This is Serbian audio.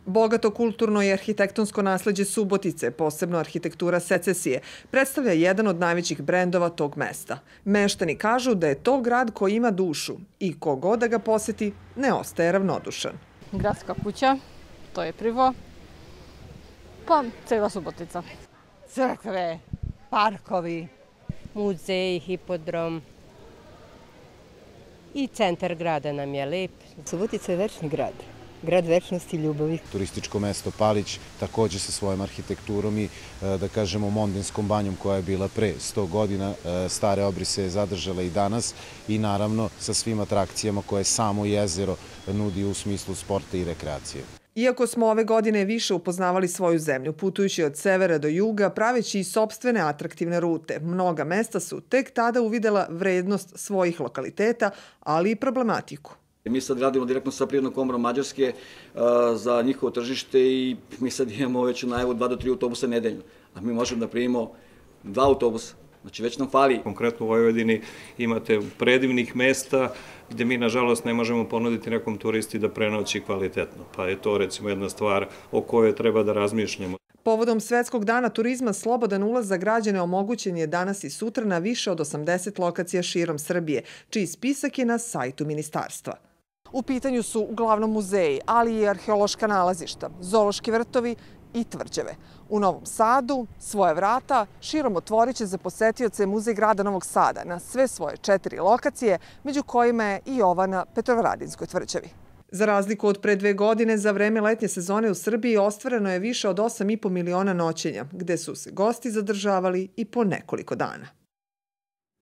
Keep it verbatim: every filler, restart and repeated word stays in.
Bogato kulturno i arhitektonsko nasleđe Subotice, posebno arhitektura secesije, predstavlja jedan od najvećih brendova tog mesta. Meštani kažu da je to grad koji ima dušu i ko god da ga poseti ne ostaje ravnodušan. Gradska kuća, to je prvo, pa cela Subotica. Crkve, parkovi, muzej, hipodrom i centar grada nam je lep. Subotica je večni grad. Grad večnosti i ljubavi. Turističko mesto Palić takođe sa svojom arhitekturom i da kažemo Mondinskom banjom koja je bila pre sto godina, stare obrise je zadržala i danas i naravno sa svim atrakcijama koje samo jezero nudi u smislu sporta i rekreacije. Iako smo ove godine više upoznavali svoju zemlju, putujući od severa do juga, praveći i sopstvene atraktivne rute, mnoga mesta su tek tada uvidela vrednost svojih lokaliteta, ali i problematiku. Mi sad radimo direktno sa Privrednom komorom Mađarske za njihovo tržište i mi sad imamo već u najavu dva do tri autobusa nedeljno, a mi možemo da primimo dva autobusa. Znači već nam fali. Konkretno u Vojvodini imate predivnih mesta gde mi nažalost ne možemo ponuditi nekom turisti da prenoći kvalitetno. Pa je to recimo jedna stvar o kojoj treba da razmišljamo. Povodom Svetskog dana turizma slobodan ulaz za građane omogućen je danas i sutra na više od osamdeset lokacija širom Srbije, čiji spisak je na sajtu ministarstva. U pitanju su uglavnom muzeji, ali i arheološka nalazišta, zoološki vrtovi i tvrđave. U Novom Sadu svoje vrata širom otvorit će za posetioce Muzej grada Novog Sada na sve svoje četiri lokacije, među kojima je i ova na Petrovaradinskoj tvrđavi. Za razliku od pre dve godine, za vreme letnje sezone u Srbiji ostvareno je više od osam i po miliona noćenja, gde su se gosti zadržavali i po nekoliko dana.